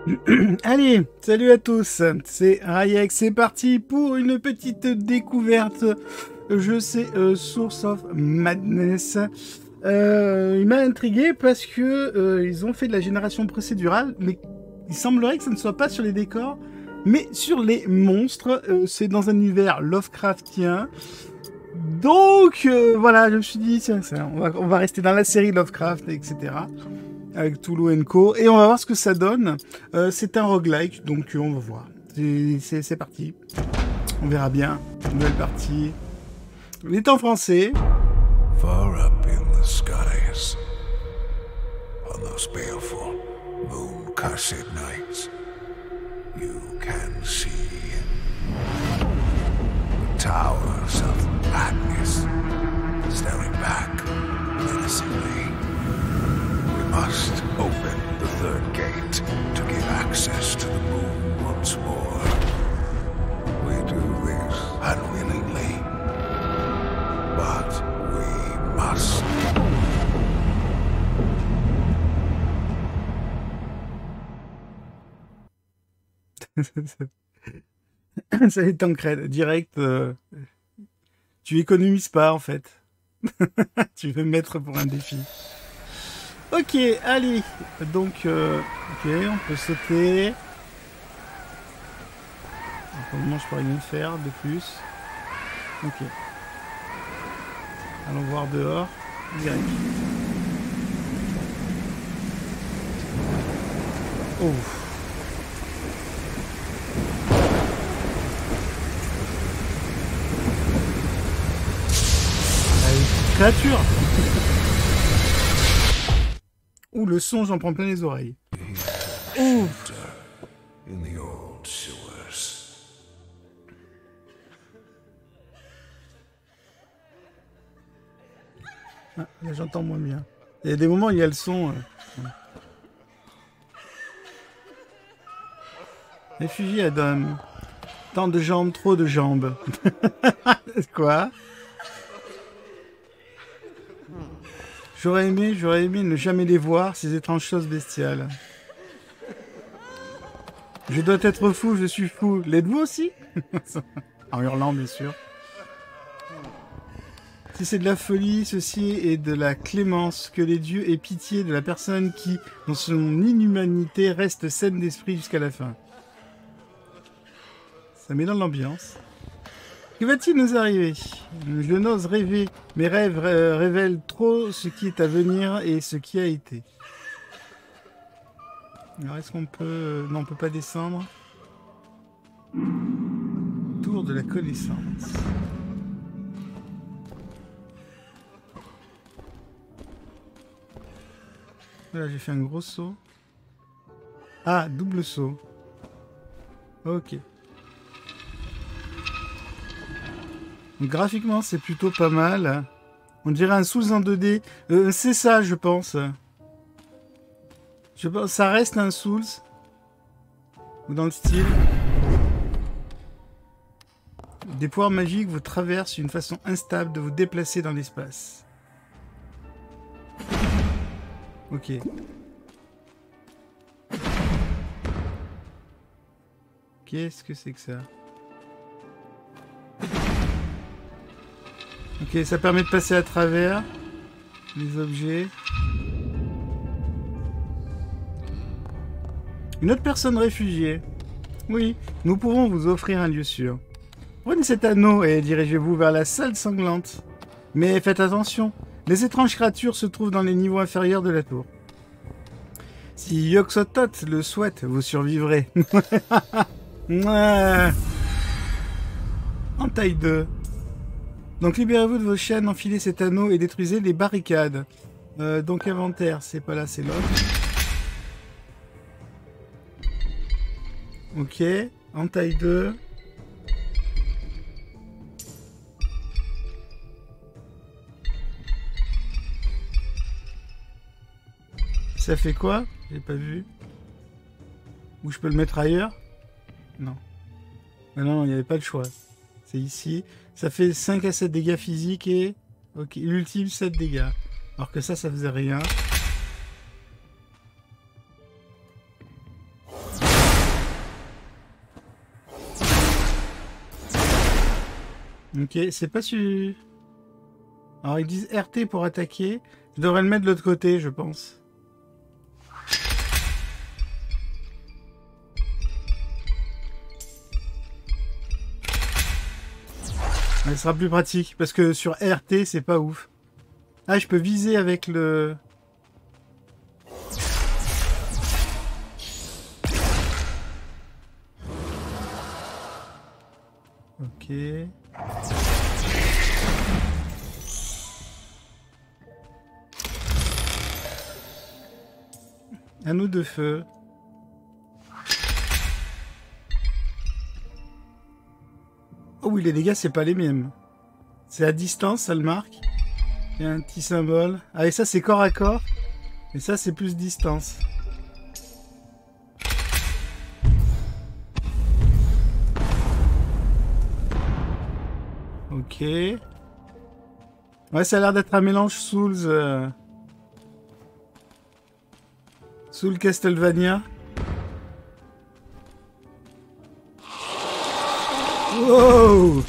Allez, salut à tous, c'est Rayek, c'est parti pour une petite découverte. Je sais, Source of Madness. Il m'a intrigué parce que ils ont fait de la génération procédurale, mais il semblerait que ce ne soit pas sur les décors, mais sur les monstres. C'est dans un univers Lovecraftien. Donc voilà, je me suis dit, tiens, on va rester dans la série Lovecraft, etc. Avec Toulouse Co. Et on va voir ce que ça donne. C'est un roguelike, donc on va voir. C'est parti. On verra bien. Nouvelle partie. Il est en français. Far up in the skies, on those baleful, moon-cursed nights, you can see the towers of madness staring back menacingly. We must open the third gate to give access to the moon once more. We do this unwillingly, but we must. Ça est en crête. Direct, tu économises pas en fait. Tu veux me mettre pour un défi. Ok, allez. Donc, ok, on peut sauter. Pour le moment, je pourrais rien faire de plus. Ok. Allons voir dehors. Direct. Oh. Créature. Ouh, le son, j'en prends plein les oreilles. Ouh. In the old sewers. Ah, là, j'entends moins bien. Il y a des moments où il y a le son. Réfugié Adam. Tant de jambes, trop de jambes. Quoi? J'aurais aimé ne jamais les voir, ces étranges choses bestiales. Je dois être fou, je suis fou. L'êtes-vous aussi? En hurlant, bien sûr. Si c'est de la folie, ceci est de la clémence. Que les dieux aient pitié de la personne qui, dans son inhumanité, reste saine d'esprit jusqu'à la fin. Ça met dans l'ambiance. Que va-t-il nous arriver? Je n'ose rêver. Mes rêves révèlent trop ce qui est à venir et ce qui a été. Alors, est-ce qu'on peut... Non, on peut pas descendre. Tour de la connaissance. Voilà, j'ai fait un gros saut. Ah, double saut. Ok. Donc, graphiquement, c'est plutôt pas mal. On dirait un Souls en 2D. C'est ça, je pense. Je pense. Ça reste un Souls. Ou dans le style. Des pouvoirs magiques vous traversent une façon instable de vous déplacer dans l'espace. Ok. Qu'est-ce que c'est que ça? Ok, ça permet de passer à travers les objets. Une autre personne réfugiée. Oui, nous pouvons vous offrir un lieu sûr. Prenez cet anneau et dirigez-vous vers la salle sanglante. Mais faites attention, les étranges créatures se trouvent dans les niveaux inférieurs de la tour. Si Yog-Sothoth le souhaite, vous survivrez. En taille 2. Donc libérez-vous de vos chaînes, enfilez cet anneau et détruisez les barricades. Donc inventaire, c'est pas là, c'est l'autre. Ok, en taille 2. Ça fait quoi? J'ai pas vu. Ou je peux le mettre ailleurs? Non. Ah non, il n'y avait pas le choix. C'est ici. Ça fait 5 à 7 dégâts physiques et... Ok, l'ultime 7 dégâts. Alors que ça faisait rien. Ok, c'est pas su... Alors ils disent RT pour attaquer. Je devrais le mettre de l'autre côté, je pense. Ce sera plus pratique, parce que sur RT, c'est pas ouf. Ah, je peux viser avec le... Ok. Anneau de feu. Oh oui, les dégâts, c'est pas les mêmes. C'est à distance, ça le marque. Il y a un petit symbole. Ah, et ça, c'est corps à corps. Et ça, c'est plus distance. Ok. Ouais, ça a l'air d'être un mélange Souls... Soul Castlevania. Wow!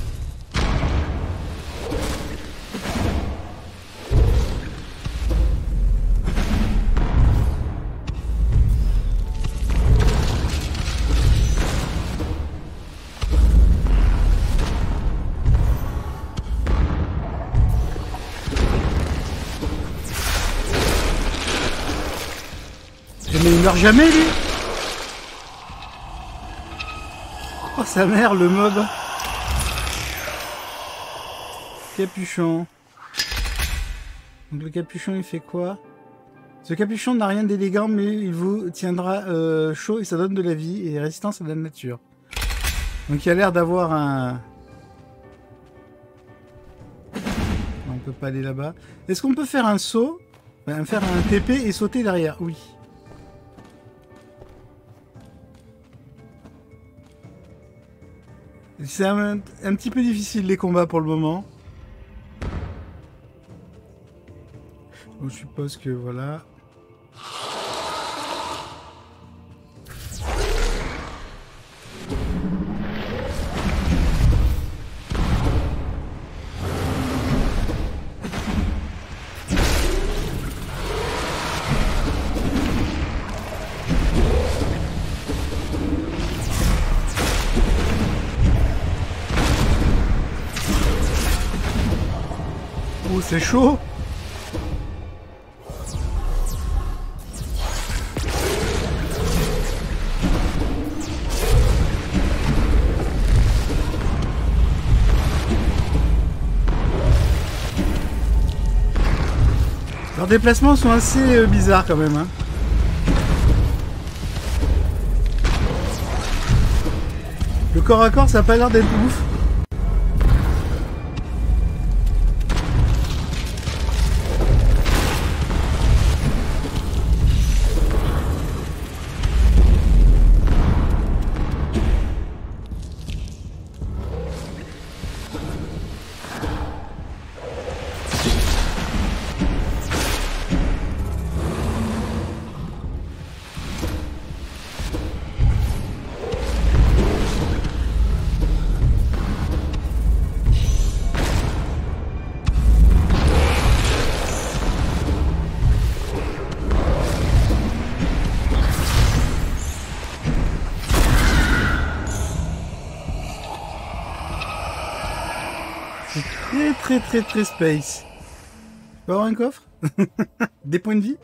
Mais il meurt jamais, lui! Oh, sa mère, le mob! Capuchon. Donc le capuchon, il fait quoi? Ce capuchon n'a rien d'élégant, mais il vous tiendra chaud et ça donne de la vie et résistance à la nature. Donc il a l'air d'avoir un... On peut pas aller là-bas. Est-ce qu'on peut faire un saut? Enfin, faire un TP et sauter derrière? Oui. C'est un petit peu difficile les combats pour le moment. Donc, je suppose que voilà. Oh, c'est chaud! Leurs déplacements sont assez bizarres quand même. Hein. Le corps à corps, ça a pas l'air d'être ouf. Très space. Je peux avoir un coffre? Des points de vie?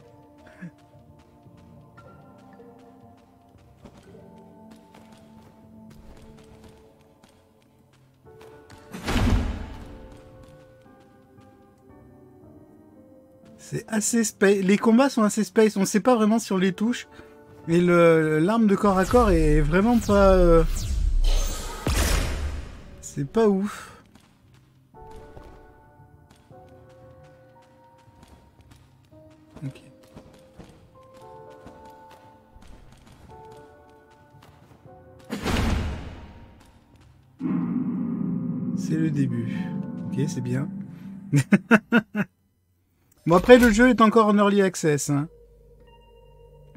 C'est assez space. Les combats sont assez space. On sait pas vraiment si on les touche. Et l'arme de corps à corps est vraiment pas... C'est pas ouf. Ok. C'est le début. Ok, c'est bien. Bon, après, le jeu est encore en early access. Hein.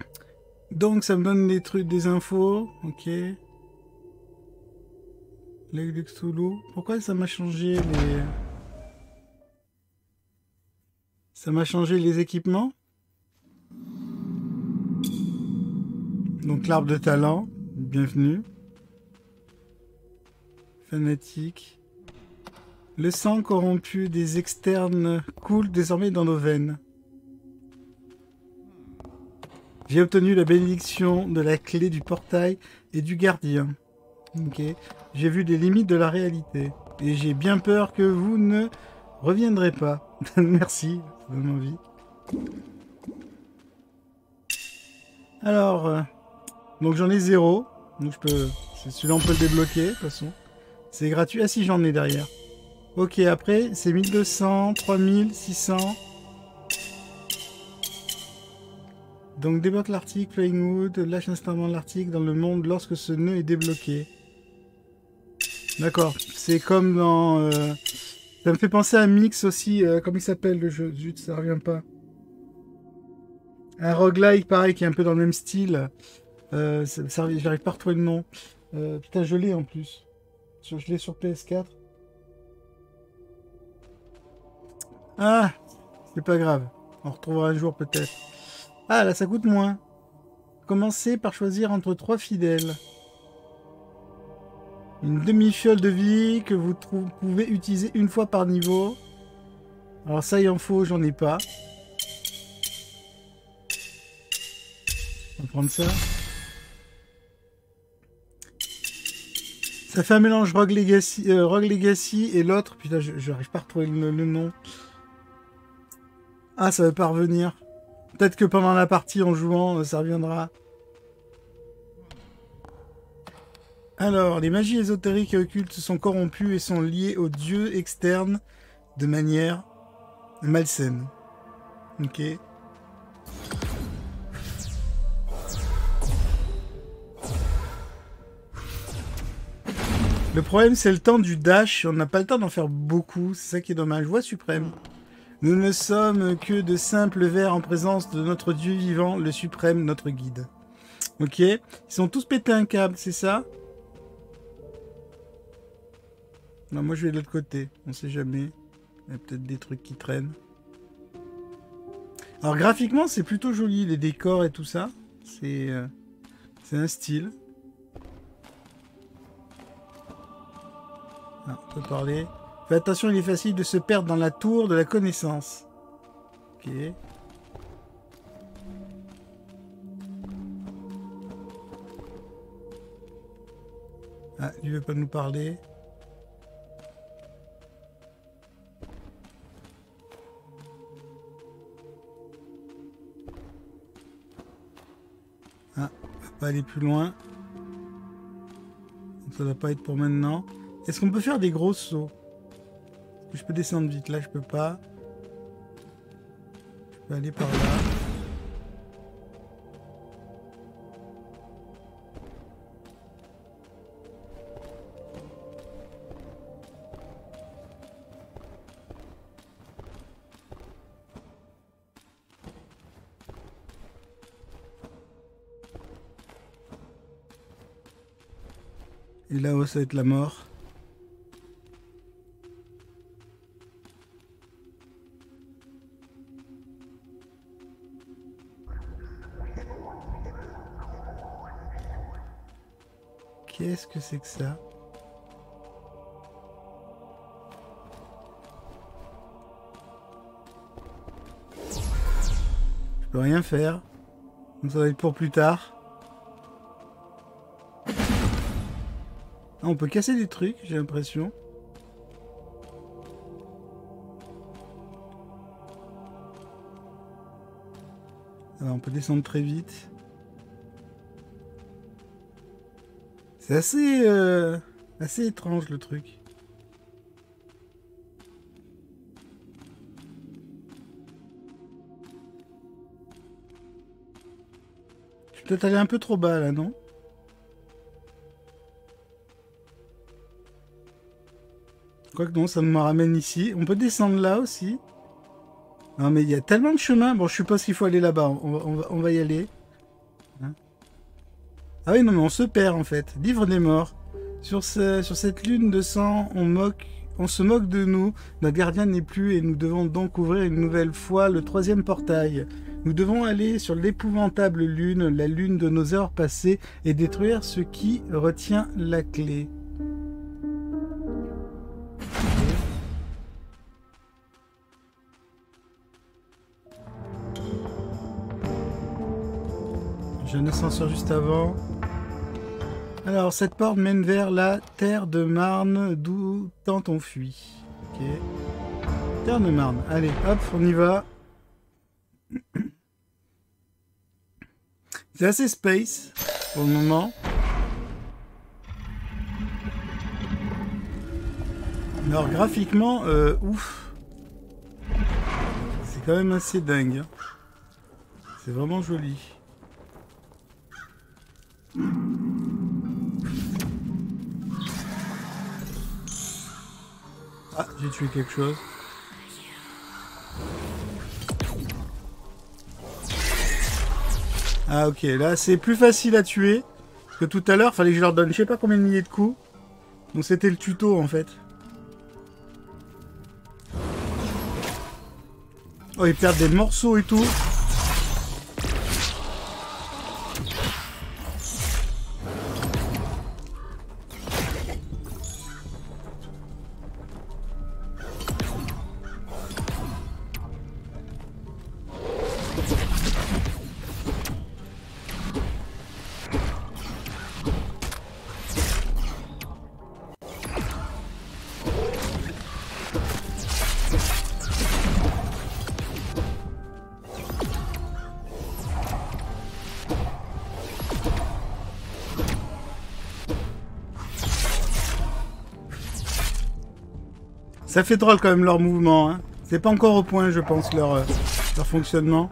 Donc, ça me donne des trucs, des infos. Ok. L'aigle de Cthulhu. Pourquoi ça m'a changé les... Ça m'a changé les équipements? Donc l'arbre de talent. Bienvenue. Fanatique. Le sang corrompu des externes coule désormais dans nos veines. J'ai obtenu la bénédiction de la clé du portail et du gardien. Ok. J'ai vu les limites de la réalité. Et j'ai bien peur que vous ne reviendrez pas. Merci, ça donne envie. Alors, donc j'en ai 0. Donc je peux... Celui-là on peut le débloquer, de toute façon. C'est gratuit. Ah si, j'en ai derrière. Ok, après, c'est 1200, 3000, 600. Donc débloque l'article, Flying Wood, lâche instamment l'article dans le monde lorsque ce nœud est débloqué. D'accord, c'est comme dans... Ça me fait penser à Mix aussi, comment il s'appelle le jeu? Zut, ça revient pas. Un roguelike pareil, qui est un peu dans le même style. J'arrive pas à retrouver le nom. Putain, je l'ai en plus. Je l'ai sur PS4. Ah, c'est pas grave. On retrouvera un jour peut-être. Ah, là, ça coûte moins. Commencez par choisir entre 3 fidèles. Une demi-fiole de vie que vous pouvez utiliser une fois par niveau. Alors ça, il en faut, j'en ai pas. On va prendre ça. Ça fait un mélange Rogue Legacy et l'autre. Putain, je n'arrive pas à retrouver le nom. Ah, ça va pas revenir. Peut-être que pendant la partie, en jouant, ça reviendra. Alors, les magies ésotériques et occultes sont corrompues et sont liées aux dieux externes de manière malsaine. Ok. Le problème, c'est le temps du dash. On n'a pas le temps d'en faire beaucoup. C'est ça qui est dommage. Voix suprême. Nous ne sommes que de simples vers en présence de notre Dieu vivant, le suprême, notre guide. Ok. Ils sont tous pétés un câble, c'est ça? Non, moi je vais de l'autre côté. On sait jamais. Il y a peut-être des trucs qui traînent. Alors graphiquement, c'est plutôt joli, les décors et tout ça. C'est un style. Ah, on peut parler. Fais attention, il est facile de se perdre dans la tour de la connaissance. Ok. Ah, il veut pas nous parler. Ah, on va pas aller plus loin. Ça va pas être pour maintenant. Est-ce qu'on peut faire des gros sauts? Je peux descendre vite, là je peux pas. Je peux aller par là. Et là-haut ça va être la mort. Qu'est-ce que c'est que ça? Je peux rien faire. Donc ça va être pour plus tard. Ah, on peut casser des trucs, j'ai l'impression. Alors, on peut descendre très vite. C'est assez étrange le truc. Je suis peut-être allé un peu trop bas là, non? Quoique non, ça me ramène ici. On peut descendre là aussi. Non mais il y a tellement de chemins. Bon, je suppose qu'il faut aller là-bas. On va y aller. Hein? Ah oui, non mais on se perd en fait. Livre des morts. Sur cette lune de sang, on se moque de nous. Notre gardien n'est plus et nous devons donc ouvrir une nouvelle fois le 3e portail. Nous devons aller sur l'épouvantable lune, la lune de nos heures passées, et détruire ce qui retient la clé. J'ai un ascenseur juste avant. Alors, cette porte mène vers la terre de Marne, d'où tant on fuit. Ok. Terre de Marne. Allez, hop, on y va. C'est assez space pour le moment. Alors, graphiquement, ouf. C'est quand même assez dingue. Hein. C'est vraiment joli. Ah, j'ai tué quelque chose. Ah ok, là c'est plus facile à tuer que tout à l'heure. Fallait que je leur donne je sais pas combien de milliers de coups. Donc c'était le tuto en fait. Oh, ils perdent des morceaux et tout. Ça fait drôle quand même leur mouvement. Hein. C'est pas encore au point, je pense, leur fonctionnement.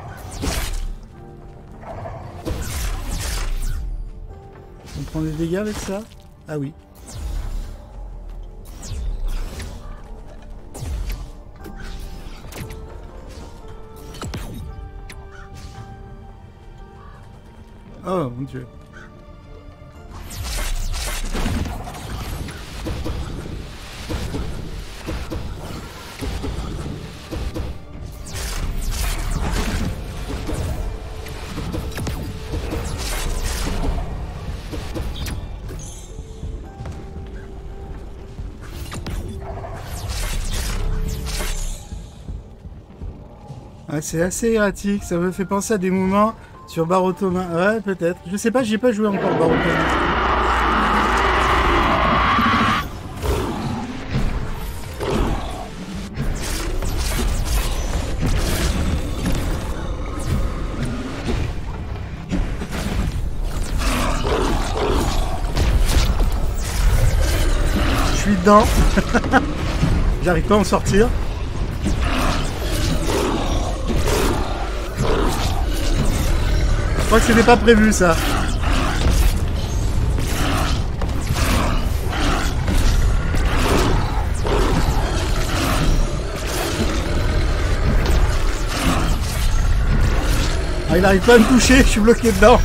On prend des dégâts avec ça? Ah oui. Oh mon dieu. Ouais, c'est assez erratique, ça me fait penser à des moments sur Barotoma. Ouais, peut-être. Je sais pas, j'ai pas joué encore Barotoma. Je suis dedans. J'arrive pas à en sortir. Je crois que c'était pas prévu ça. Ah, il arrive pas à me toucher, je suis bloqué dedans.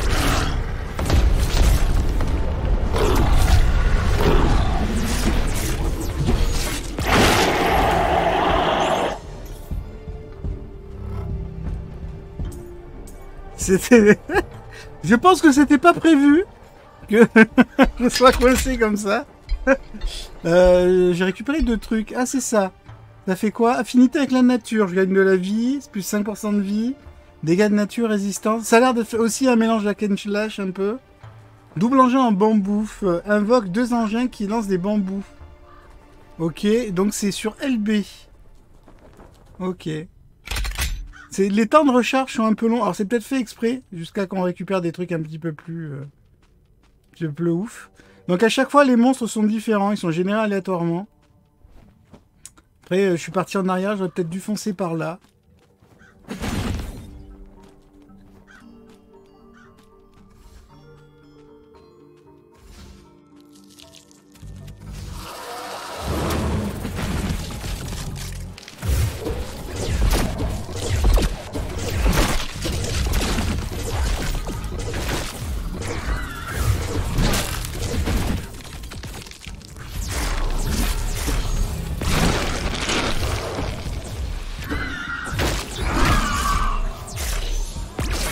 C'était... Je pense que c'était pas prévu que je sois coincé comme ça. J'ai récupéré 2 trucs. Ah, c'est ça. Ça fait quoi? Affinité avec la nature. Je gagne de la vie, c'est plus 5% de vie. Dégâts de nature, résistance. Ça a l'air de faire aussi un mélange d'hack and slash un peu. Double engin en bambou. Invoque 2 engins qui lancent des bambous. Ok, donc c'est sur LB. Ok. Les temps de recharge sont un peu longs. Alors c'est peut-être fait exprès, jusqu'à qu'on récupère des trucs un petit peu plus ouf. Donc à chaque fois, les monstres sont différents. Ils sont générés aléatoirement. Après, je suis parti en arrière. J'aurais peut-être dû foncer par là.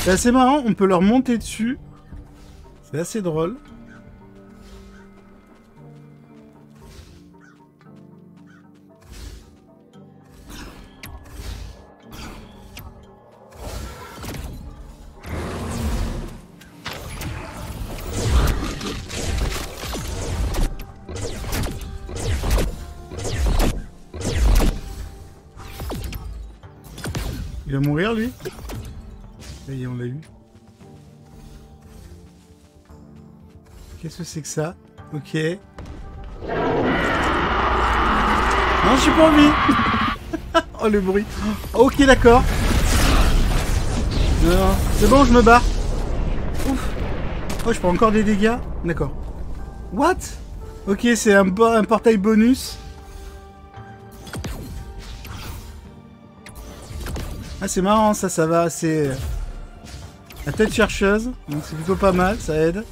C'est assez marrant, on peut leur monter dessus. C'est assez drôle. Il va mourir lui. Ça y est, on l'a eu. Qu'est-ce que c'est que ça? Ok. Non, je suis pas en vie. Oh le bruit. Ok, d'accord. Non, c'est bon, je me barre. Ouf. Oh, je prends encore des dégâts. D'accord. What? Ok, c'est un portail bonus. Ah, c'est marrant, ça va, c'est la tête chercheuse, donc c'est plutôt pas mal, ça aide.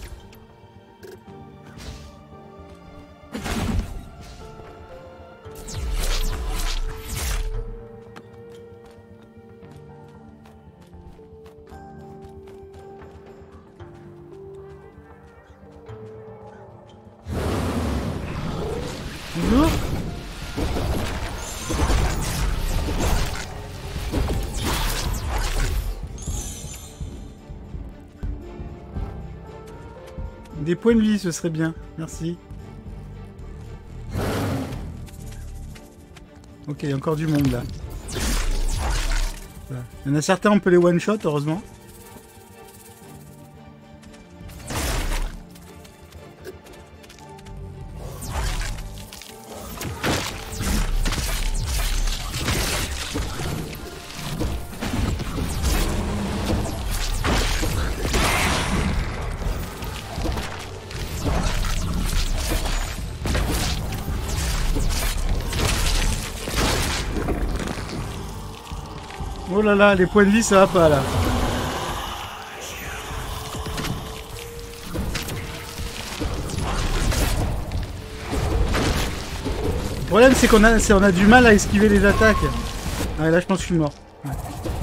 Bonjour. Des points de vie, ce serait bien. Merci. Ok, il y a encore du monde là. Il y en a certains, on peut les one-shot, heureusement. Oh là là, les points de vie, ça va pas là. Le problème, c'est qu'on a du mal à esquiver les attaques. Ah, là, je pense que je suis mort. Ouais.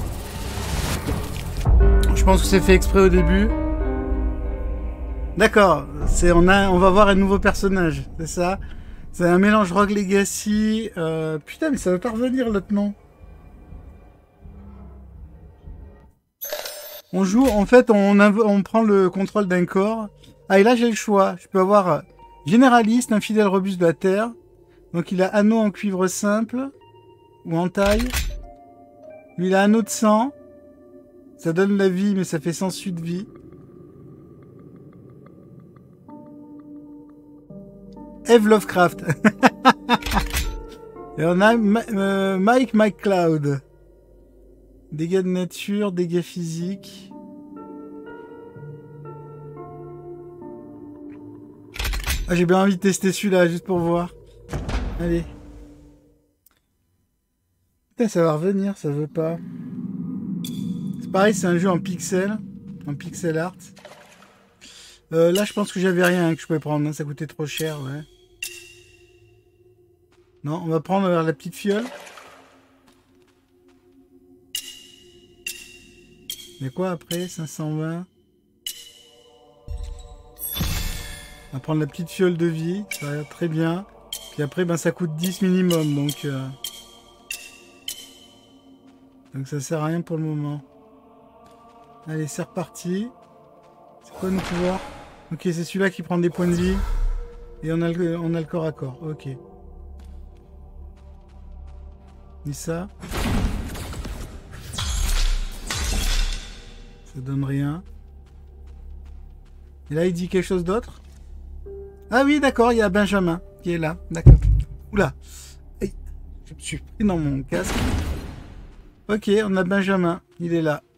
Je pense que c'est fait exprès au début. D'accord, on va voir un nouveau personnage, c'est ça? C'est un mélange Rogue Legacy. Putain, mais ça va pas revenir l'autre nom. On joue, en fait, on prend le contrôle d'un corps. Ah, et là, j'ai le choix. Je peux avoir généraliste, un fidèle robuste de la Terre. Donc, il a anneau en cuivre simple. Ou en taille. Lui, il a anneau de sang. Ça donne la vie, mais ça fait 100 suite de vie. Eve Lovecraft. Et on a Mike McCloud. Dégâts de nature, dégâts physiques. Ah, j'ai bien envie de tester celui-là, juste pour voir. Allez. Putain, ça va revenir, ça veut pas. C'est pareil, c'est un jeu en pixel art. Là, je pense que j'avais rien que je pouvais prendre, hein, ça coûtait trop cher, ouais. Non, on va prendre la petite fiole. Mais quoi après 520. On va prendre la petite fiole de vie, ça va très bien. Puis après, ben, ça coûte 10 minimum, donc ça sert à rien pour le moment. Allez, c'est reparti. C'est quoi nos pouvoirs? Ok, c'est celui-là qui prend des points de vie. Et on a le corps à corps, ok. Et ça? Ça donne rien. Et là, il dit quelque chose d'autre? Ah oui, d'accord, il y a Benjamin qui est là. D'accord. Oula. Aïe. Je me suis pris dans mon casque. Ok, on a Benjamin. Il est là.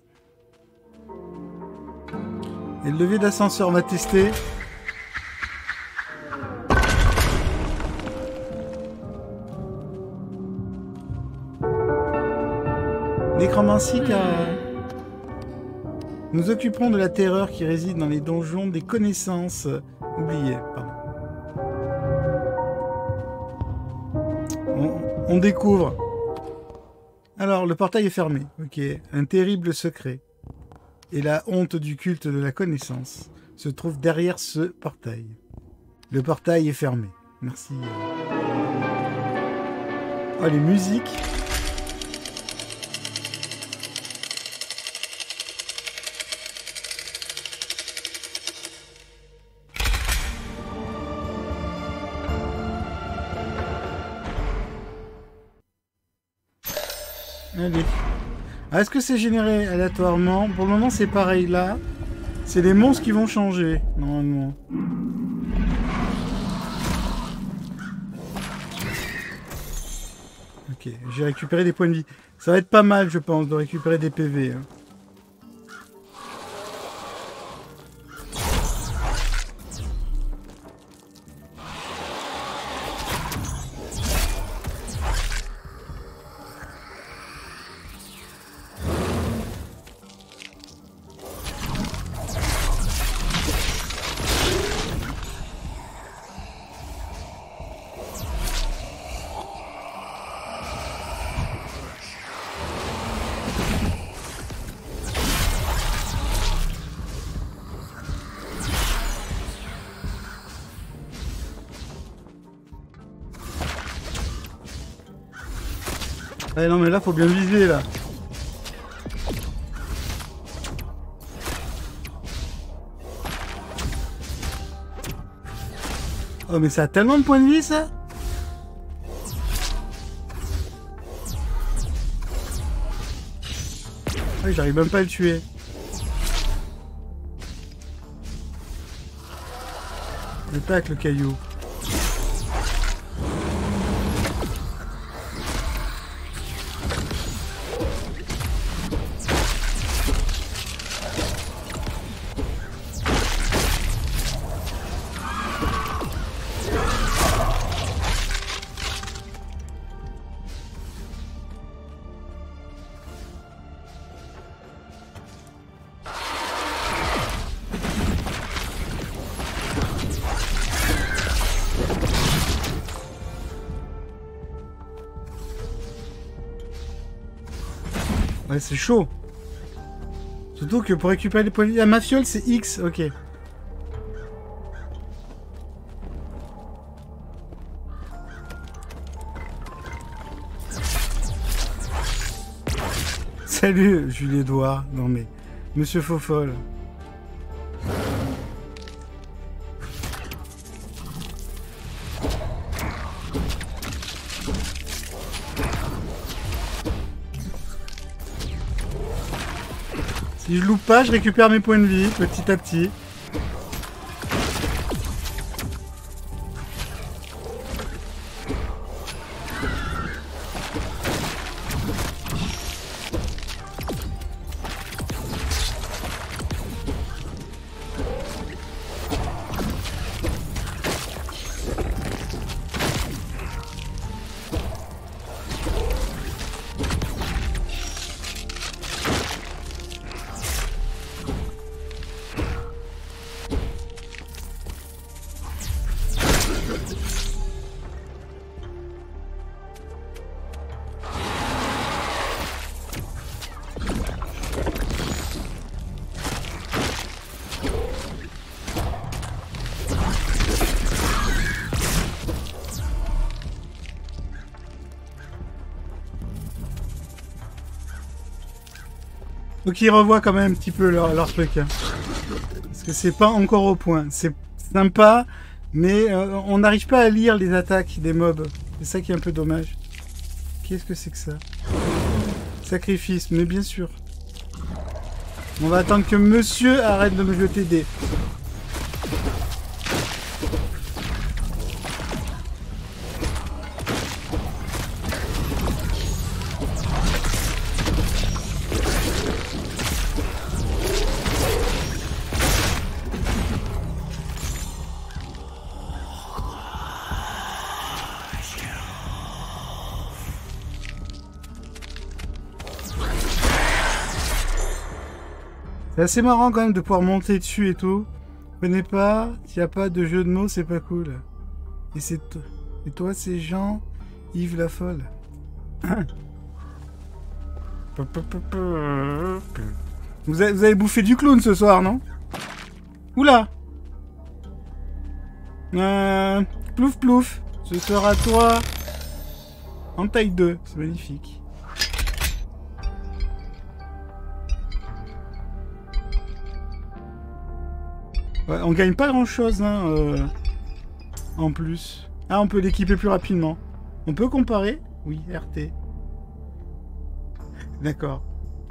Et le levier d'ascenseur, on va tester. Nécromancie car... Nous occuperons de la terreur qui réside dans les donjons des connaissances oubliées. Pardon. On découvre. Alors, le portail est fermé. Ok. Un terrible secret. et la honte du culte de la connaissance se trouve derrière ce portail. Le portail est fermé. Merci. Oh, les musiques. Allez. Ah, est-ce que c'est généré aléatoirement? Pour le moment, c'est pareil là. C'est les monstres qui vont changer, normalement. Ok, j'ai récupéré des points de vie. Ça va être pas mal, je pense, de récupérer des PV. Hein. Ah non mais là faut bien viser là. Oh mais ça a tellement de points de vie ça. Ah, j'arrive même pas à le tuer. Attaque le caillou. Ouais, c'est chaud. Surtout que pour récupérer les points de vie... Ah, ma fiole, c'est X, ok. Salut, Julie Edouard. Non mais... Monsieur Faux-Folle. Si je loupe pas, je récupère mes points de vie, petit à petit. Faut qu'ils revoient quand même un petit peu leur truc. Hein. Parce que c'est pas encore au point. C'est sympa, mais on n'arrive pas à lire les attaques des mobs. C'est ça qui est un peu dommage. Qu'est-ce que c'est que ça? Sacrifice, mais bien sûr. On va attendre que monsieur arrête de me jeter des... C'est assez marrant quand même de pouvoir monter dessus et tout. Je connais pas, s'il n'y a pas de jeu de mots, c'est pas cool. Et toi, c'est Jean-Yves la Folle. Vous avez bouffé du clown ce soir, non? Oula. Plouf plouf. Ce sera toi. En taille 2. C'est magnifique. Ouais, on gagne pas grand chose, hein, en plus. Ah, on peut l'équiper plus rapidement. On peut comparer? Oui, RT. D'accord.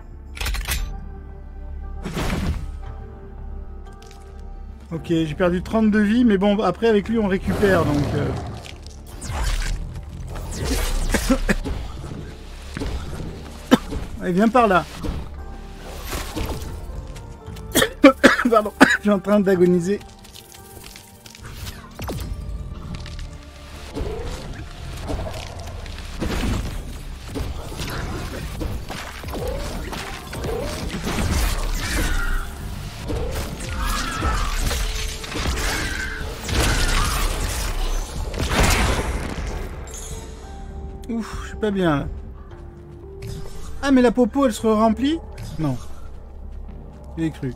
Ok, j'ai perdu 32 vies, mais bon, après avec lui on récupère, donc... Allez, viens par là. Pardon, je suis en train d'agoniser. Ouf, je suis pas bien là. Ah, mais la popo elle se remplit? Non. J'ai cru.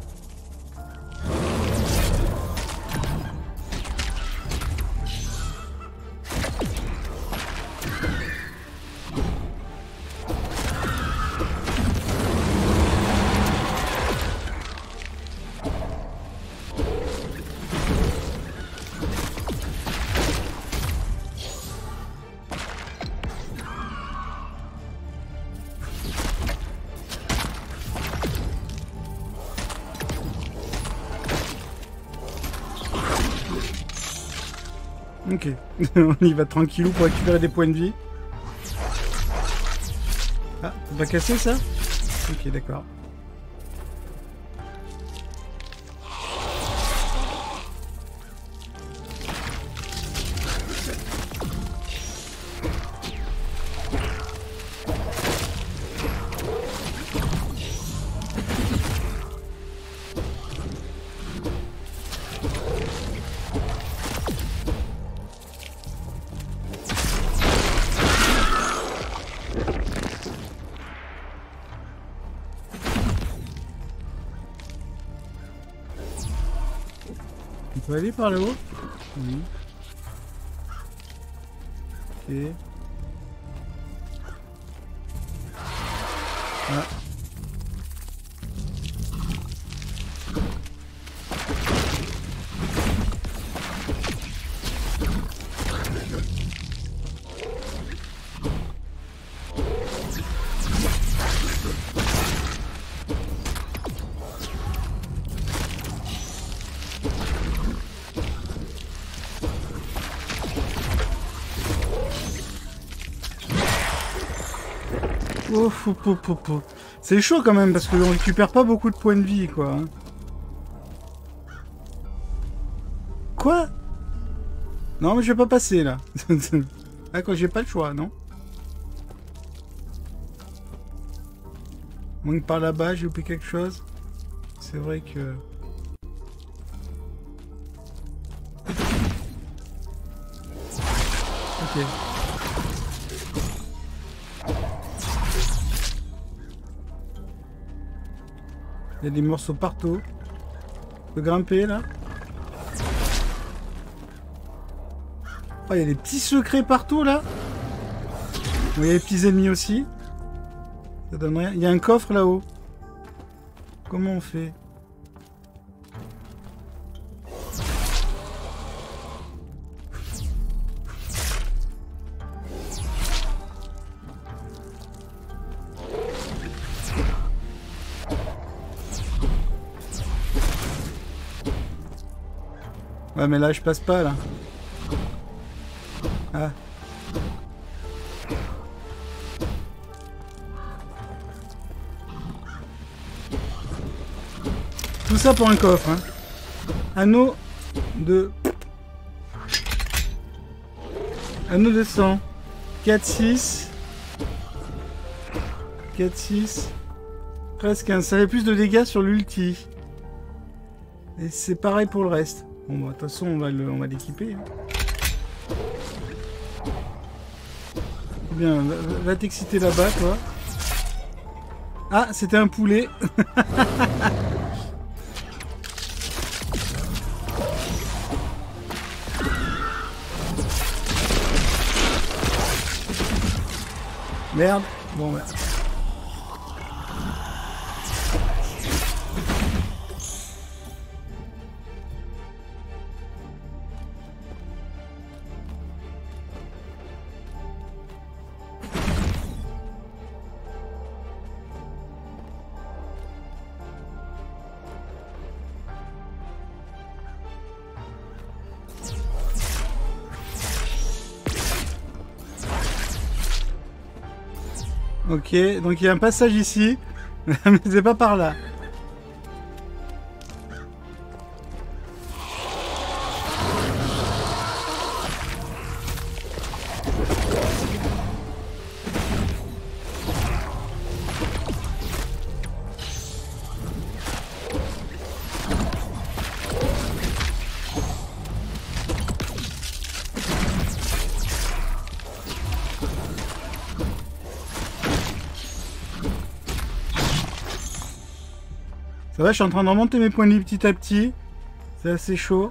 Ok, on y va tranquillou pour récupérer des points de vie. Ah, on va casser ça? Ok, d'accord. On peut aller par là-haut? Oui. Ok. Ah. C'est chaud quand même parce que on récupère pas beaucoup de points de vie quoi. Quoi? Non mais je vais pas passer là. Ah quoi, j'ai pas le choix, non? Moins que par là-bas, j'ai loupé quelque chose. C'est vrai que... Ok. Il y a des morceaux partout. On peut grimper là. Oh, il y a des petits secrets partout là. Bon, il y a des petits ennemis aussi. Ça donne rien. Il y a un coffre là-haut. Comment on fait? Ouais mais là je passe pas là. Ah. Tout ça pour un coffre, hein. Anneau de... Anneau de sang. 4-6. 4-6. Presque un. Ça fait plus de dégâts sur l'ulti. Et c'est pareil pour le reste. Bon, bah, de toute façon, on va l'équiper. Hein. Bien, va t'exciter là-bas, toi. Ah, c'était un poulet. Merde. Bon, bah. Ok, donc il y a un passage ici, mais c'est pas par là. Ça va, je suis en train de remonter mes points de vie petit à petit. C'est assez chaud.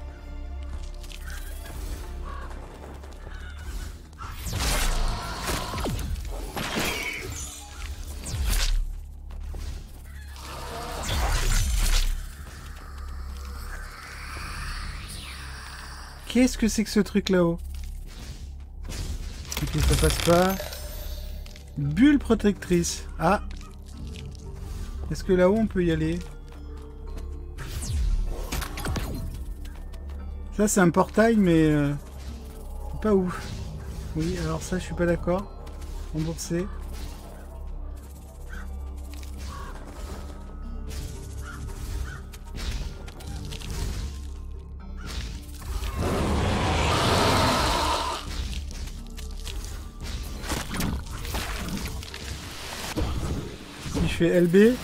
Qu'est-ce que c'est que ce truc là-haut? Ok, ça passe pas. Bulle protectrice. Ah. Est-ce que là-haut on peut y aller? Ça c'est un portail mais c'est pas ouf. Oui, alors ça je suis pas d'accord. Rembourser. Si je fais LB.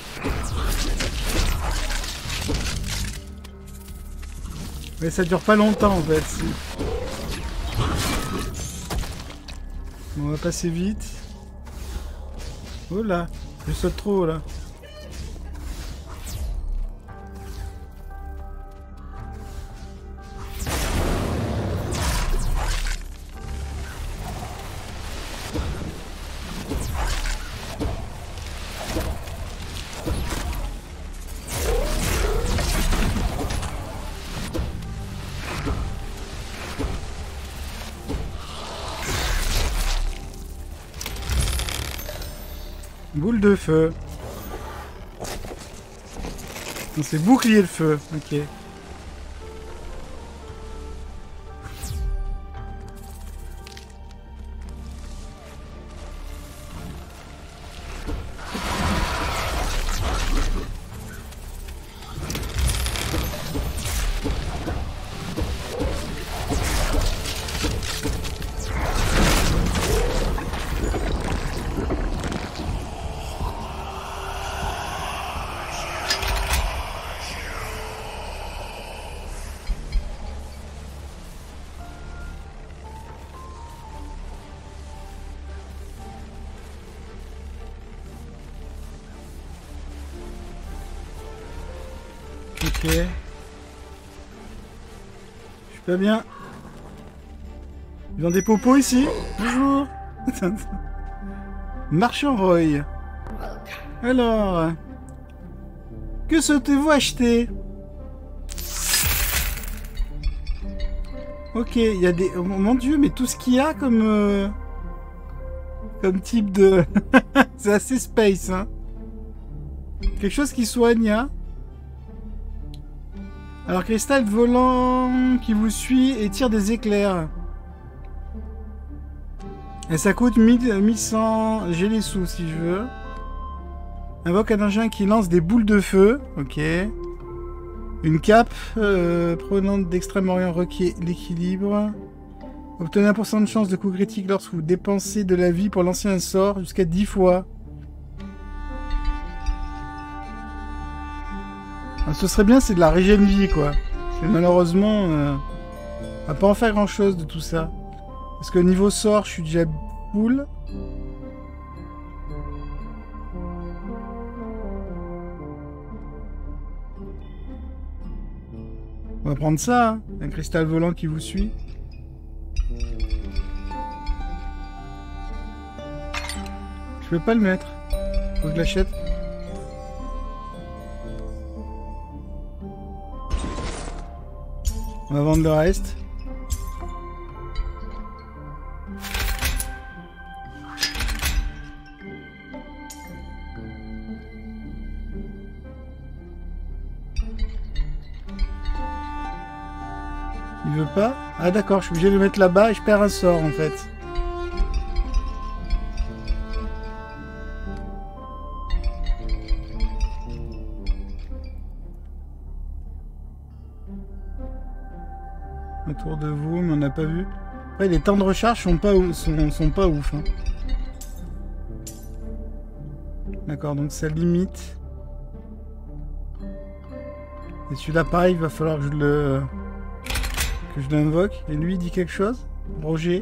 Mais ça dure pas longtemps en fait. Bon, on va passer vite. Oh là, je saute trop là. Boule de feu. C'est bouclier de feu. Ok. Ok. Je suis pas bien. Ils ont des popos ici. Bonjour. Marchand Roy. Alors. Que souhaitez-vous acheter? Ok, il y a des... Oh, mon dieu, mais tout ce qu'il y a comme... comme type de... C'est assez space, hein. Quelque chose qui soigne, hein. Alors, cristal volant qui vous suit et tire des éclairs. Et ça coûte 1100... J'ai les sous, si je veux. Invoque un engin qui lance des boules de feu. Ok. Une cape provenant d'Extrême-Orient requiert l'équilibre. Obtenez 1% de chance de coup critique lorsque vous dépensez de la vie pour lancer un sort jusqu'à 10 fois. Ah, ce serait bien, c'est de la régène vie, quoi. Mais malheureusement, on va pas en faire grand-chose de tout ça. Parce que niveau sort, je suis déjà full. On va prendre ça, hein. Un cristal volant qui vous suit. Je peux pas le mettre. Faut que je l'achète. On va vendre le reste. Il veut pas? Ah d'accord, je suis obligé de le mettre là-bas et je perds un sort en fait. Autour de vous, mais on n'a pas vu. Après, les temps de recharge sont pas ouf. Hein. D'accord, donc ça limite. Et celui-là, pareil, il va falloir que je l'invoque. Et lui, il dit quelque chose? Roger.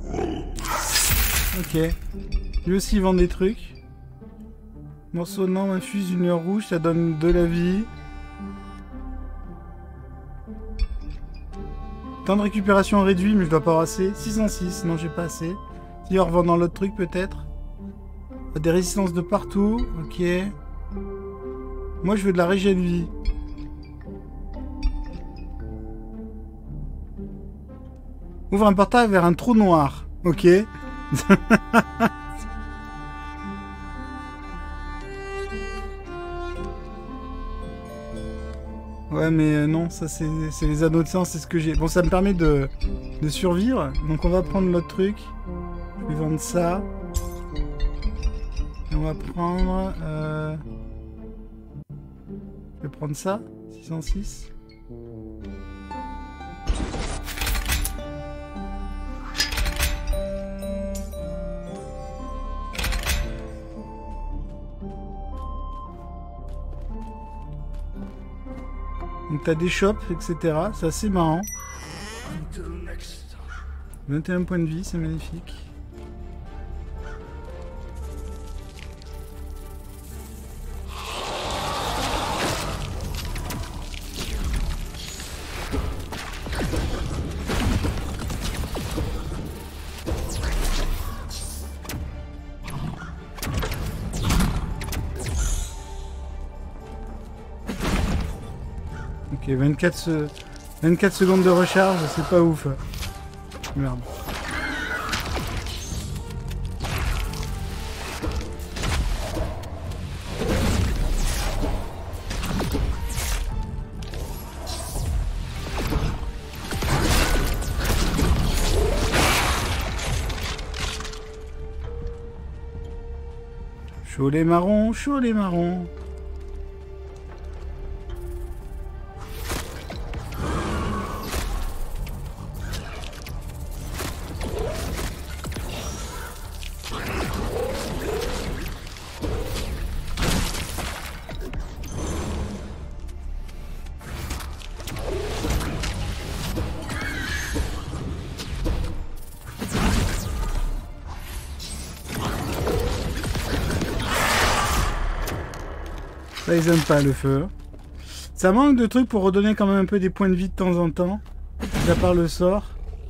Ok. Lui aussi, il vend des trucs. Morceau de norme infuse une lueur rouge, ça donne de la vie. Temps de récupération réduit, mais je dois pas avoir assez. 606, non, j'ai pas assez. Si, on revend dans l'autre truc, peut-être. Des résistances de partout, ok. Moi, je veux de la régène vie. Ouvre un portail vers un trou noir, ok. Ouais, mais non, ça c'est les anneaux de sang, c'est ce que j'ai. Bon, ça me permet de survivre. Donc on va prendre l'autre truc. Je vais vendre ça. Et on va prendre... Je vais prendre ça. 606. Donc t'as des shops, etc. C'est assez marrant. 21 points de vie, c'est magnifique. Ok, 24 secondes de recharge, c'est pas ouf. Merde. Chaud les marrons, chaud les marrons. Ça, ils aiment pas le feu. Ça manque de trucs pour redonner quand même un peu des points de vie de temps en temps. À part le sort.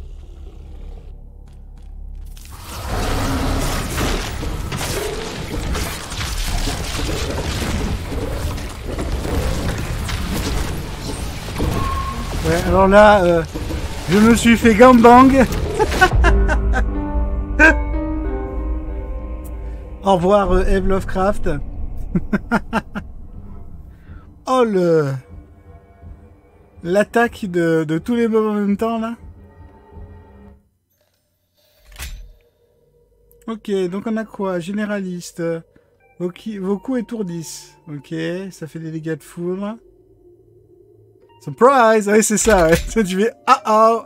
Ouais, alors là, je me suis fait gangbang. Au revoir, Eve Lovecraft. Oh l'attaque de tous les mobs en même temps là. Ok, donc on a quoi? Généraliste. Vos coups étourdissent. Ok, ça fait des dégâts de foudre. Surprise! Ouais, c'est ça, ouais. Ça, tu fais ah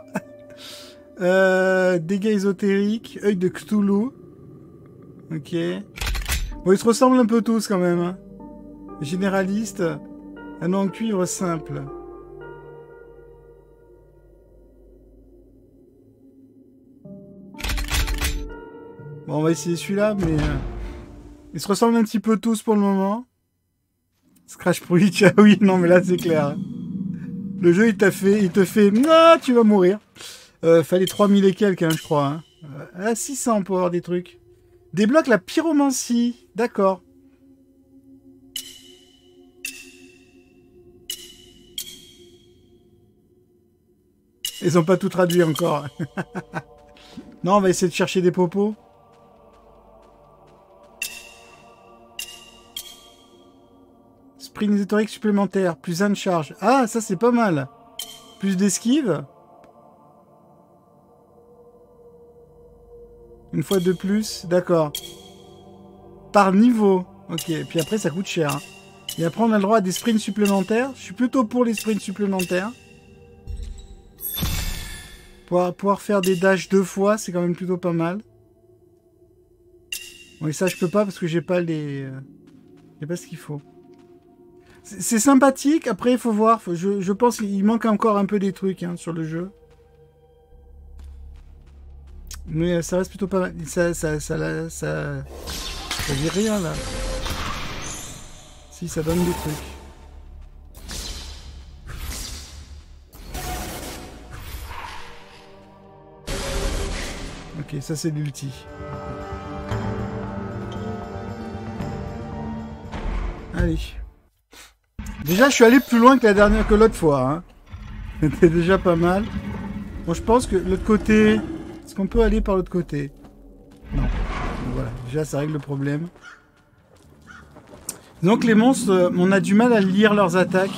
oh! Dégâts ésotériques. Œil de Cthulhu. Ok. Bon, ils se ressemblent un peu tous quand même. Hein. Généraliste. Un en cuivre simple. Bon, on va essayer celui-là, mais... ils se ressemblent un petit peu tous pour le moment. Scratch Preach, ah oui, non, mais là, c'est clair. Le jeu, il te fait, ah, tu vas mourir. Fallait 3000 et quelques, hein, je crois. Hein. À 600 pour avoir des trucs. Débloque la pyromancie. D'accord. Ils ont pas tout traduit encore. Non, on va essayer de chercher des popos. Sprint historique supplémentaire. Plus 1 de charge. Ah, ça c'est pas mal. Plus d'esquive. Une fois de plus. D'accord. Par niveau. Ok. Puis après, ça coûte cher. Hein. Et après, on a le droit à des sprints supplémentaires. Je suis plutôt pour les sprints supplémentaires. Pouvoir faire des dashs 2 fois, c'est quand même plutôt pas mal. Oui, ça je peux pas parce que j'ai pas les... j'ai pas ce qu'il faut. C'est sympathique, après il faut voir. Je pense qu'il manque encore un peu des trucs hein, sur le jeu. Mais ça reste plutôt pas mal. Ça dit rien là. Si, ça donne des trucs. Ok, ça c'est l'ulti. Allez. Déjà, je suis allé plus loin que l'autre fois. Hein. C'était déjà pas mal. Bon, je pense que l'autre côté... Est-ce qu'on peut aller par l'autre côté? Non. Donc, voilà, déjà ça règle le problème. Donc les monstres, on a du mal à lire leurs attaques.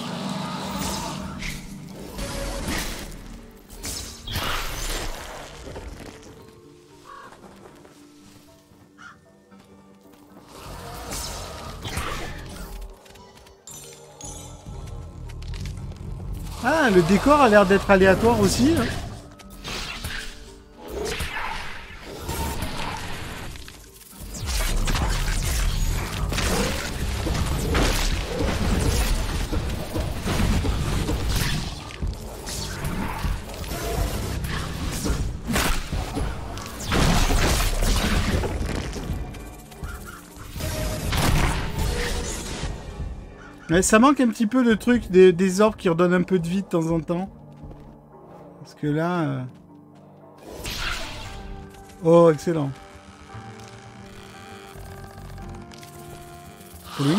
Ah, le décor a l'air d'être aléatoire aussi. Hein. Ouais, ça manque un petit peu de trucs, des orbes qui redonnent un peu de vie de temps en temps. Parce que là... Oh, excellent. Oui.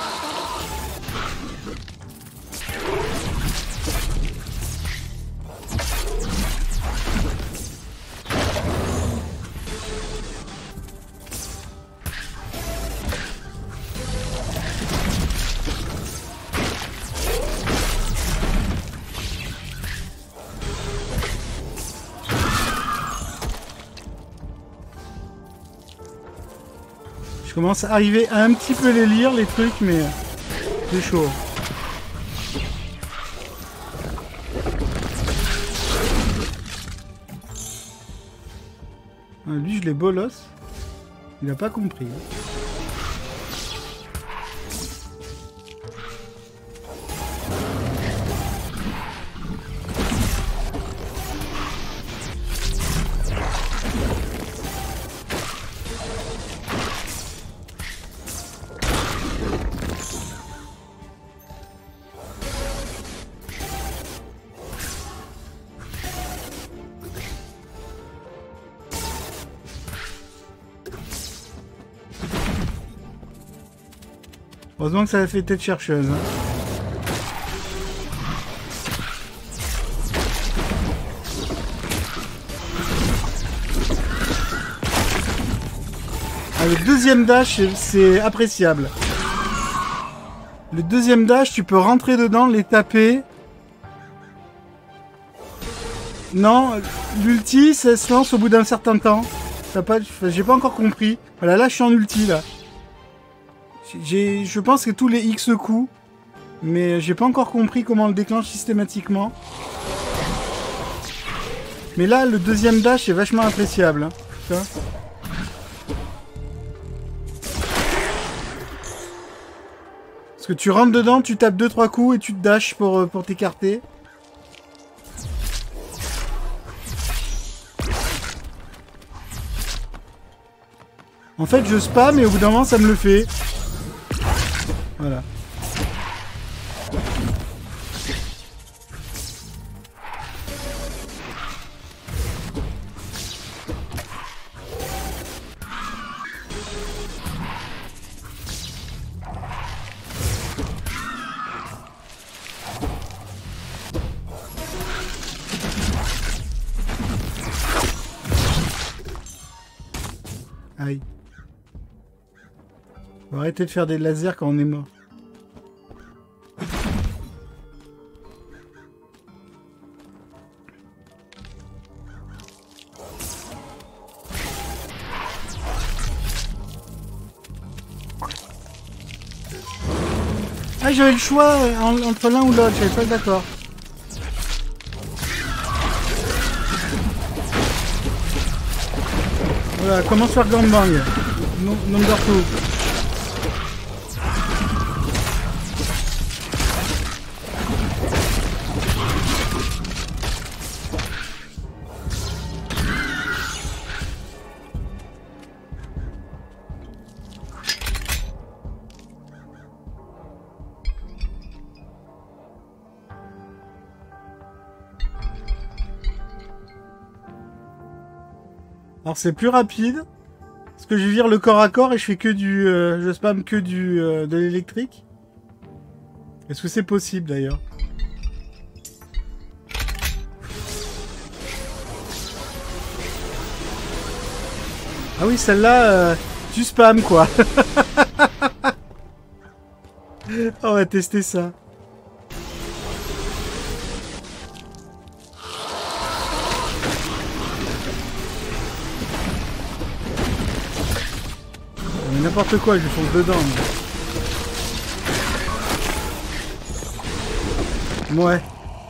Je commence à arriver à un petit peu les lire, les trucs, mais c'est chaud. Ah, lui, je l'ai bolosse. Il a pas compris. Heureusement que ça a fait tête chercheuse. Hein. Ah, le deuxième dash, c'est appréciable. Le deuxième dash, tu peux rentrer dedans, les taper. Non, l'ulti, ça se lance au bout d'un certain temps. J'ai pas encore compris. Voilà, là, je suis en ulti, là. Je pense que tous les X coups, mais j'ai pas encore compris comment on le déclenche systématiquement. Mais là, le deuxième dash est vachement appréciable. Hein. Putain. Parce que tu rentres dedans, tu tapes 2-3 coups et tu te dashes pour t'écarter. En fait, je spam et au bout d'un moment, ça me le fait. Voilà. Aïe. Faut arrêter de faire des lasers quand on est mort. Ah, j'avais le choix entre l'un ou l'autre, j'avais pas d'accord. Voilà, commence par gangbang. Number 2. Alors c'est plus rapide, parce que je vire le corps à corps et je fais que du... je spam que de l'électrique. Est-ce que c'est possible d'ailleurs? Ah oui, celle-là, tu spam quoi. On va tester ça. N'importe quoi, je lui fonce dedans. Mais... Ouais.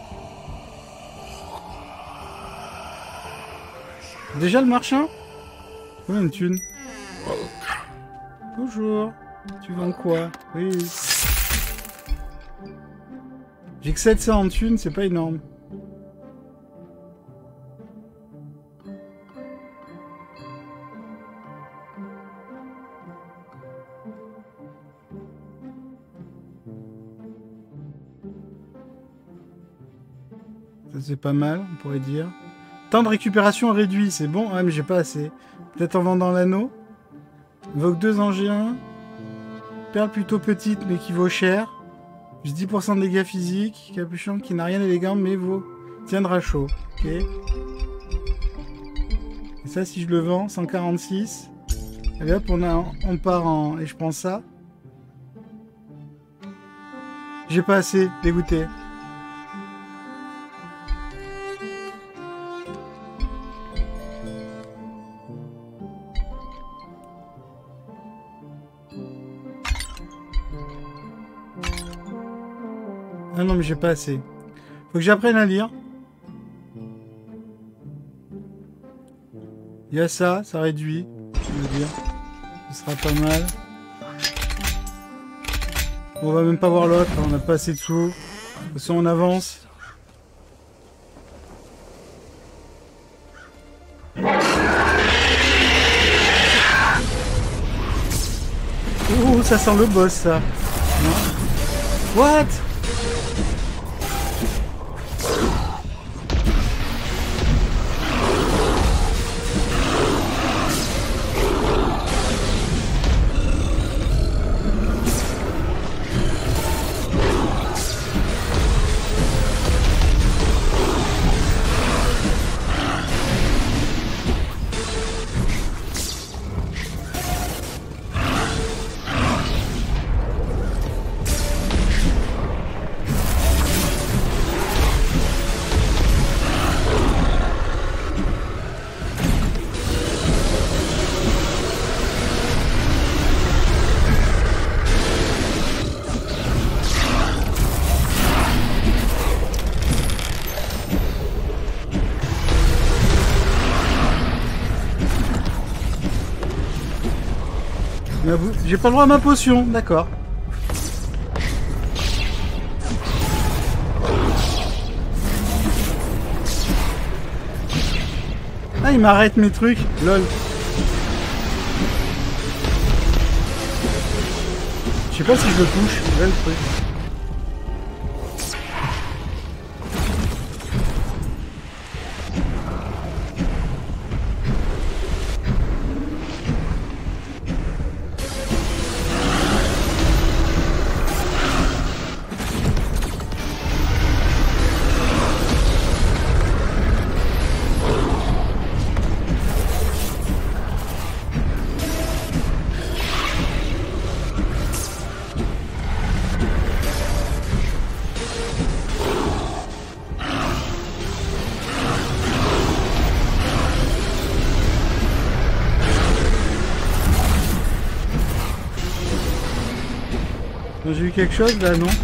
Déjà le marchand? Combien de thunes? Bonjour. Tu vends quoi? Oui. J'ai que 700 en thunes, c'est pas énorme. C'est pas mal, on pourrait dire. Temps de récupération réduit, c'est bon? Ouais, mais j'ai pas assez. Peut-être en vendant l'anneau. Invoque 2 engins. Perle plutôt petite, mais qui vaut cher. Juste 10% de dégâts physiques. Capuchon qui n'a rien d'élégant, mais tiendra chaud. Ok. Et ça, si je le vends, 146. Allez hop, on part en... Et je prends ça. J'ai pas assez, dégoûté. Ah non, mais j'ai pas assez. Faut que j'apprenne à lire. Il y a ça réduit. Je veux dire. Ce sera pas mal. On va même pas voir l'autre, on n'a pas assez de sous. De toute façon, on avance. Ouh, ça sent le boss, ça. Non. What? J'ai pas le droit à ma potion, d'accord. Ah, il m'arrête mes trucs, lol. Je sais pas si je le touche, là le truc. J'ai eu quelque chose là, non?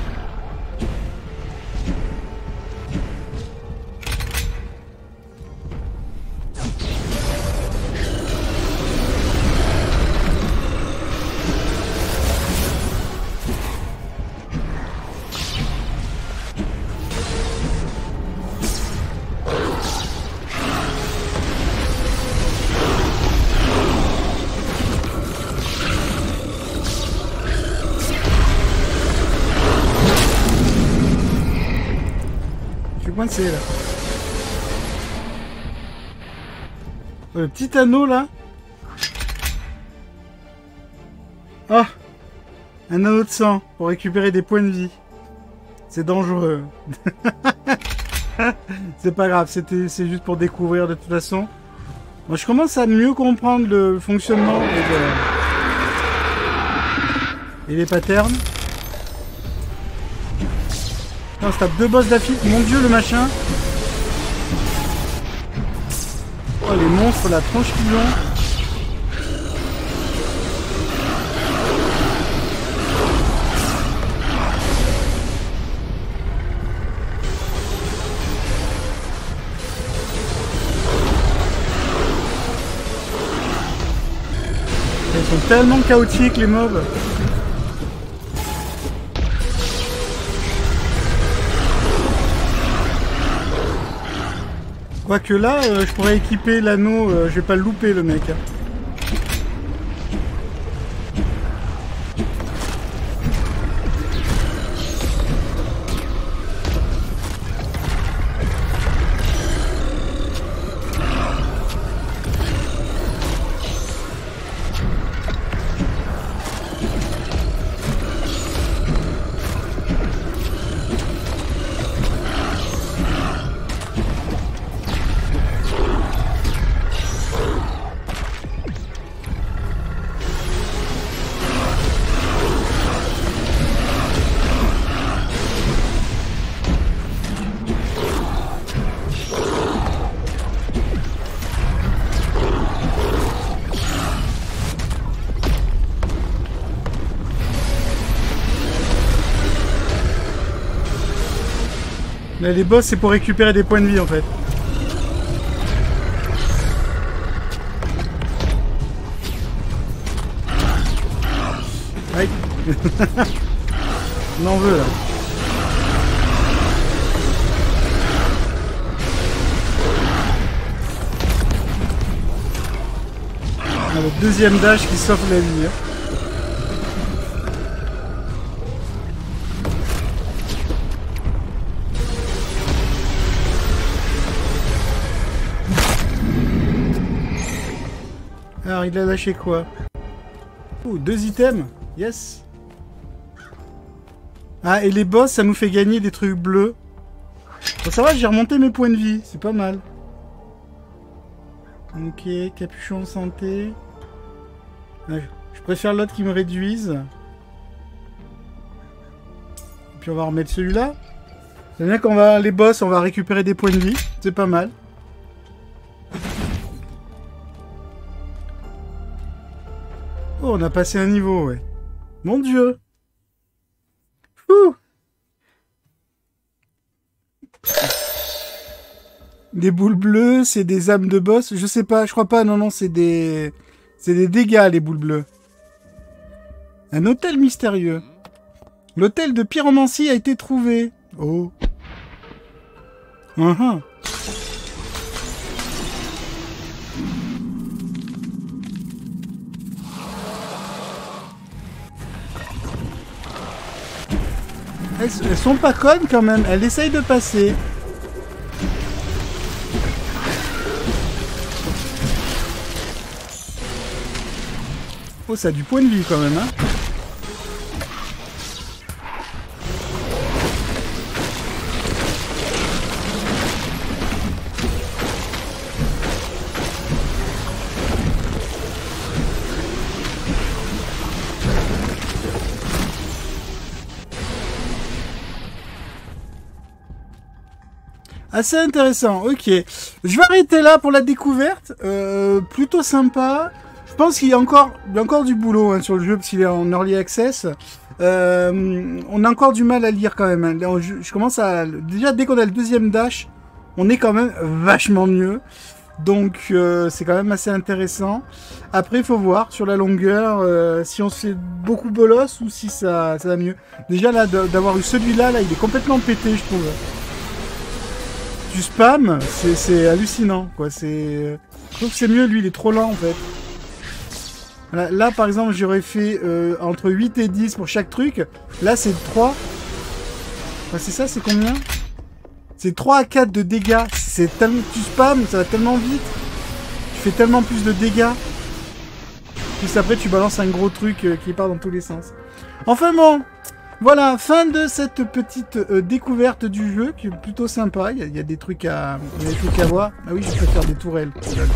Coincé là. Le petit anneau là. Ah, un anneau de sang pour récupérer des points de vie. C'est dangereux. C'est pas grave, c'est juste pour découvrir de toute façon. Moi je commence à mieux comprendre le fonctionnement et les patterns. On se tape 2 boss d'affilée. Mon dieu, le machin. Oh, les monstres, la tronche qu'ils ont. Ils sont tellement chaotiques, les mobs. Quoique là, je pourrais équiper l'anneau, je vais pas le louper le mec. Là, les boss, c'est pour récupérer des points de vie, en fait. Aïe. On en veut, là. On a le deuxième dash qui s'offre la vie. Alors, il a lâché quoi? Oh, 2 items. Yes. Ah, et les boss, ça nous fait gagner des trucs bleus. Bon, ça va, j'ai remonté mes points de vie. C'est pas mal. Ok, capuchon santé. Ah, je préfère l'autre qui me réduise. Et puis on va remettre celui-là. C'est bien qu'on va... Les boss, on va récupérer des points de vie. C'est pas mal. Oh, on a passé un niveau, ouais. Mon dieu. Ouh. Des boules bleues, c'est des âmes de boss. Je sais pas, je crois pas. Non, non, c'est des... C'est des dégâts, les boules bleues. Un hôtel mystérieux. L'hôtel de pyromancie a été trouvé. Oh. Uh-huh. Elles sont pas connes quand même, elles essayent de passer. Oh, ça a du point de vie quand même, hein. Assez intéressant, ok. Je vais arrêter là pour la découverte. Plutôt sympa. Je pense qu'il y a encore du boulot hein, sur le jeu parce qu'il est en early access. On a encore du mal à lire quand même. Hein. Là, je commence à... Déjà, dès qu'on a le deuxième dash, on est quand même vachement mieux. Donc, c'est quand même assez intéressant. Après, il faut voir sur la longueur si on se fait beaucoup bolos ou si ça va mieux. Déjà, là, d'avoir eu celui-là, là, il est complètement pété, je trouve. Du spam, c'est hallucinant, quoi. Je trouve que c'est mieux, lui, il est trop lent, en fait. Là, par exemple, j'aurais fait entre 8 et 10 pour chaque truc. Là, c'est 3. Enfin, c'est ça, c'est combien? C'est 3 à 4 de dégâts. C'est tellement... Tu spams, ça va tellement vite. Tu fais tellement plus de dégâts. Puis après, tu balances un gros truc qui part dans tous les sens. Enfin bon, voilà, fin de cette petite découverte du jeu, qui est plutôt sympa. Il y a des trucs à voir. Ah oui, je préfère des tourelles.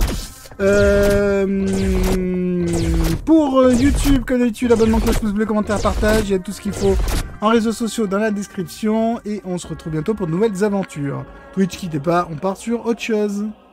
Pour YouTube, comme d'habitude, abonnement, cloche, pouce bleu, commentaire, partage. Il y a tout ce qu'il faut en réseaux sociaux dans la description. Et on se retrouve bientôt pour de nouvelles aventures. Twitch, quittez pas, on part sur autre chose.